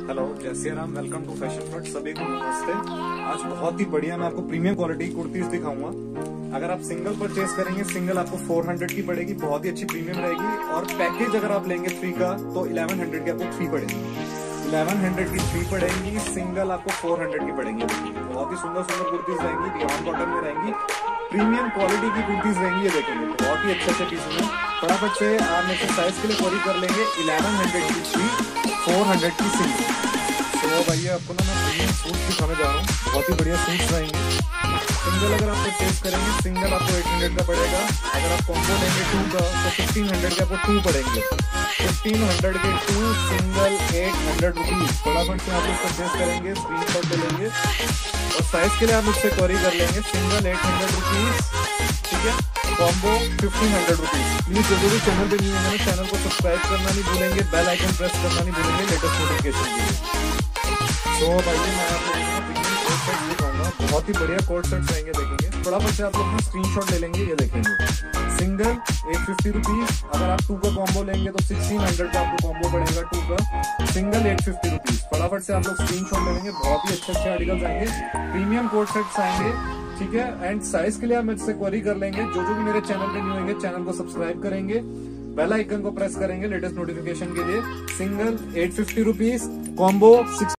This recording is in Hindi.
हेलो, जय Shri Ram. Welcome to fashion flood. सभी को नमस्ते। आज बहुत ही बढ़िया मैं आपको प्रीमियम क्वालिटी की कुर्तीज दिखाऊंगा। अगर आप सिंगल परचेज करेंगे, सिंगल आपको 400 की पड़ेगी, बहुत ही अच्छी प्रीमियम रहेगी। और पैकेज अगर आप लेंगे 3 का तो 1100 की आपको 3 पड़ेगी। 1100 की 3 पड़ेगी, सिंगल आपको 400 की पड़ेंगी। बहुत ही सुंदर सुंदर कुर्तीज रहेंगी, रियॉन कॉटन में रहेंगी, प्रीमियम क्वालिटी की कुर्तीज रहेंगी। ये देखेंगे बहुत ही अच्छे पीसेज हैं। फटाफट से आप मेरे से साइज के लिए क्वेरी कर लेंगे। 1100 की 3, 400 की सिंगल। तो भैया आपको ना मैं प्रीमियम सूट दिखाने जा रहा हूँ। बहुत ही बढ़िया सूट्स रहेंगे। सिंगल अगर आप परचेज करेंगे, सिंगल आपको 800 का पड़ेगा। अगर आप कॉम्बो लेंगे 2 का तो 1500 के आपको 2 पड़ेंगे। 1500 के 2, सिंगल 800 रुपीज। फटाफट से आप लोग परचेज करेंगे, स्क्रीनशॉट ले लेंगे और साइज के लिए आप मुझसे क्वेरी कर लेंगे। सिंगल 800 रुपीज, ठीक है, कॉम्बो 1500 रुपीज। प्लीज जो भी चैनल पे न्यू है चैनल को सब्सक्राइब करना नहीं भूलेंगे, बेल आइकन प्रेस करना नहीं भूलेंगे लेटेस्ट नोटिफिकेशन के लिए। तो भाई मैं आप लोगों को प्रीमियम कोट सेट दिखाऊंगा। बहुत ही बढ़िया कोट सेट्स रहेंगे, देखेंगे। फटाफट से आप लोग ना स्क्रीनशॉट ले लेंगे। ये देखेंगे सिंगल 850 रुपीज। अगर आप 2 का कॉम्बो लेंगे तो 1600 का आपको कॉम्बो पड़ेगा। 2 का सिंगल 850 रुपीज। फटाफट से आप लोग स्क्रीनशॉट ले लेंगे। बहुत ही अच्छे आर्टिकल्स आएंगे, प्रीमियम कोट सेट्स आएंगे, ठीक है। एंड साइज के लिए आप मुझसे क्वेरी कर लेंगे। जो भी मेरे चैनल पे न्यू होंगे चैनल को सब्सक्राइब करेंगे, बेल आइकन को प्रेस करेंगे लेटेस्ट नोटिफिकेशन के लिए। Single 850 rupees, combo 6